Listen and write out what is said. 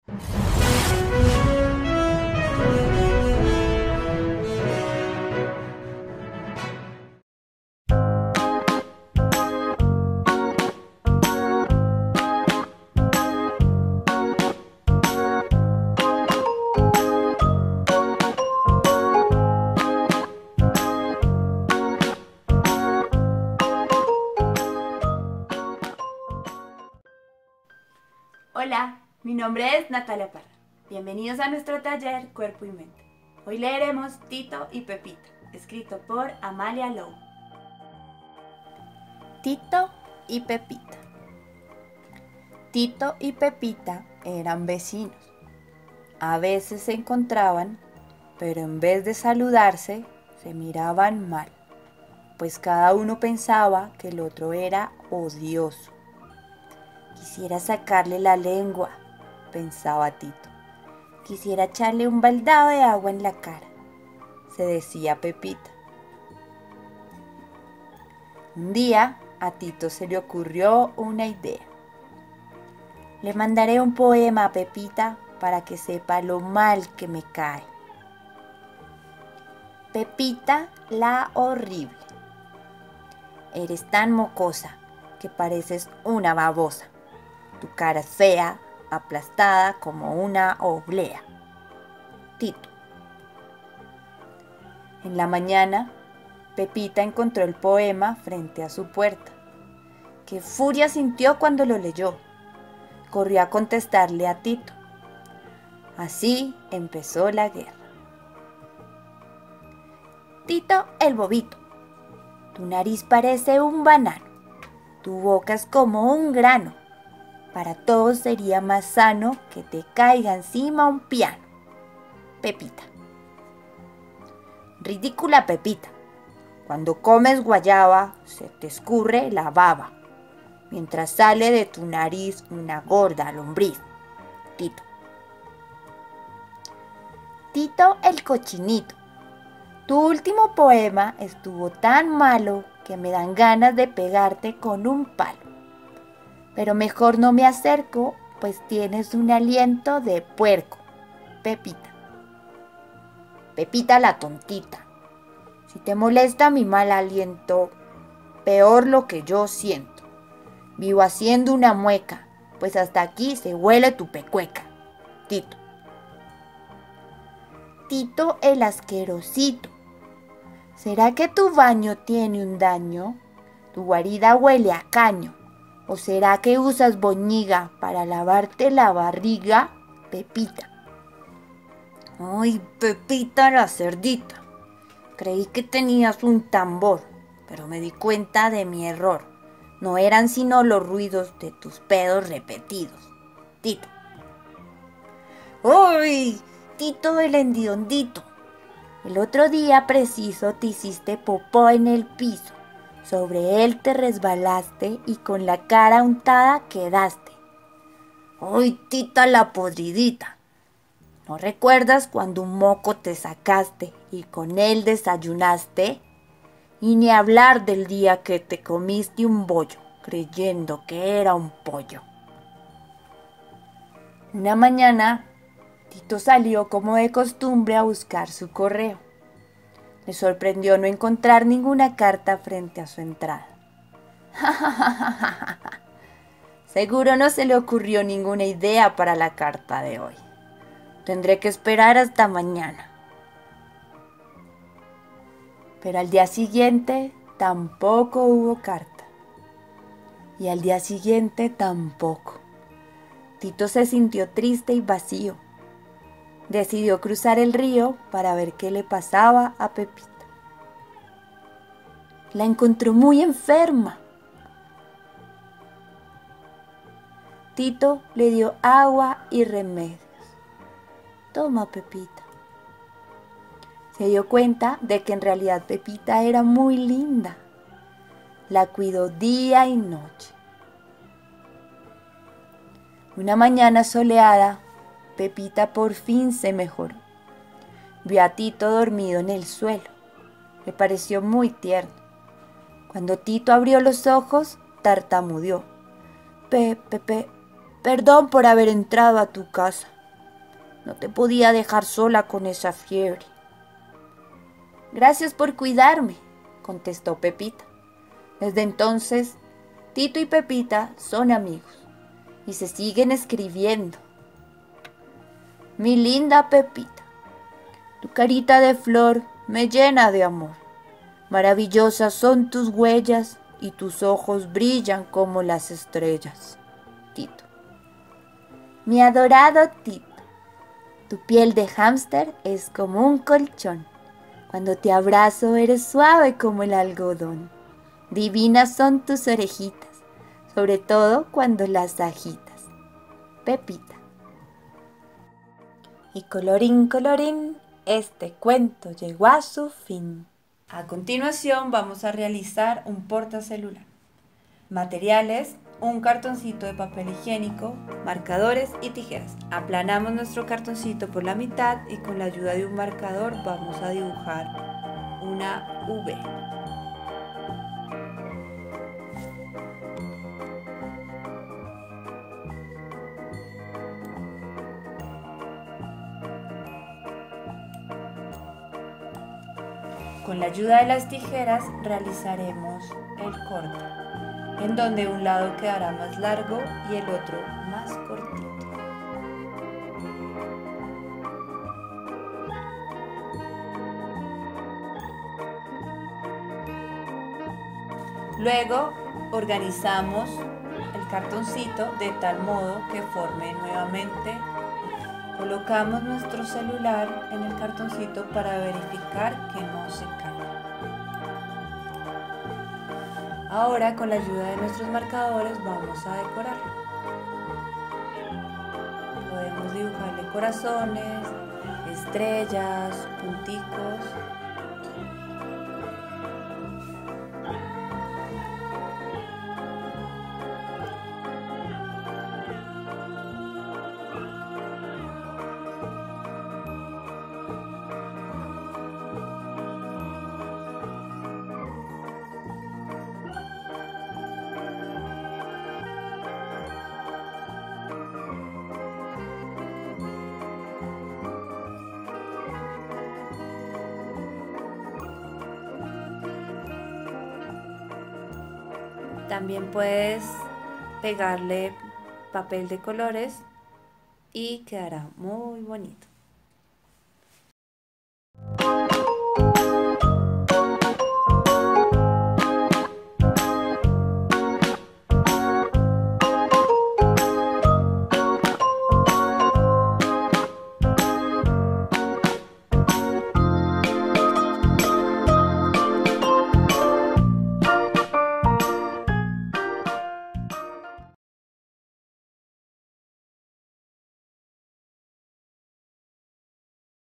Hola, mi nombre es Natalia Parra. Bienvenidos a nuestro taller Cuerpo y Mente. Hoy leeremos Tito y Pepita, escrito por Amalia Lowe. Tito y Pepita. Tito y Pepita eran vecinos. A veces se encontraban, pero en vez de saludarse, se miraban mal, pues cada uno pensaba que el otro era odioso. Quisiera sacarle la lengua, pensaba Tito. Quisiera echarle un baldado de agua en la cara, se decía Pepita. Un día a Tito se le ocurrió una idea. Le mandaré un poema a Pepita para que sepa lo mal que me cae. Pepita la horrible. Eres tan mocosa que pareces una babosa. Tu cara es fea, aplastada como una oblea. Tito. En la mañana, Pepita encontró el poema frente a su puerta. ¡Qué furia sintió cuando lo leyó! Corrió a contestarle a Tito. Así empezó la guerra. Tito el bobito. Tu nariz parece un banano. Tu boca es como un grano. Para todos sería más sano que te caiga encima un piano. Pepita. Ridícula Pepita. Cuando comes guayaba, se te escurre la baba, mientras sale de tu nariz una gorda lombriz. Tito. Tito el cochinito. Tu último poema estuvo tan malo que me dan ganas de pegarte con un palo. Pero mejor no me acerco, pues tienes un aliento de puerco. Pepita. Pepita la tontita. Si te molesta mi mal aliento, peor lo que yo siento. Vivo haciendo una mueca, pues hasta aquí se huele tu pecueca. Tito. Tito el asquerosito. ¿Será que tu baño tiene un daño? Tu guarida huele a caño. ¿O será que usas boñiga para lavarte la barriga? Pepita. ¡Ay, Pepita la cerdita! Creí que tenías un tambor, pero me di cuenta de mi error. No eran sino los ruidos de tus pedos repetidos. Tito. ¡Ay, Tito el hendiondito! El otro día preciso te hiciste popó en el piso. Sobre él te resbalaste y con la cara untada quedaste. ¡Ay, Tita la podridita! ¿No recuerdas cuando un moco te sacaste y con él desayunaste? Y ni hablar del día que te comiste un bollo, creyendo que era un pollo. Una mañana, Tito salió como de costumbre a buscar su correo. Le sorprendió no encontrar ninguna carta frente a su entrada. Seguro no se le ocurrió ninguna idea para la carta de hoy. Tendré que esperar hasta mañana. Pero al día siguiente tampoco hubo carta. Y al día siguiente tampoco. Tito se sintió triste y vacío. Decidió cruzar el río para ver qué le pasaba a Pepita. La encontró muy enferma. Tito le dio agua y remedios. Toma, Pepita. Se dio cuenta de que en realidad Pepita era muy linda. La cuidó día y noche. Una mañana soleada, Pepita por fin se mejoró. Vio a Tito dormido en el suelo. Le pareció muy tierno. Cuando Tito abrió los ojos, tartamudeó. Perdón por haber entrado a tu casa. No te podía dejar sola con esa fiebre. Gracias por cuidarme, contestó Pepita. Desde entonces, Tito y Pepita son amigos y se siguen escribiendo. Mi linda Pepita, tu carita de flor me llena de amor. Maravillosas son tus huellas y tus ojos brillan como las estrellas. Tito. Mi adorado Tito, tu piel de hámster es como un colchón. Cuando te abrazo eres suave como el algodón. Divinas son tus orejitas, sobre todo cuando las agitas. Pepita. Y colorín colorín, este cuento llegó a su fin. A continuación vamos a realizar un portacelular. Materiales: un cartoncito de papel higiénico, marcadores y tijeras. Aplanamos nuestro cartoncito por la mitad y con la ayuda de un marcador vamos a dibujar una V. Con la ayuda de las tijeras realizaremos el corte, en donde un lado quedará más largo y el otro más cortito. Luego organizamos el cartoncito de tal modo que forme nuevamente. Colocamos nuestro celular en el cartoncito para verificar que no se caiga. Ahora, con la ayuda de nuestros marcadores vamos a decorarlo. Podemos dibujarle corazones, estrellas, punticos. También puedes pegarle papel de colores y quedará muy bonito.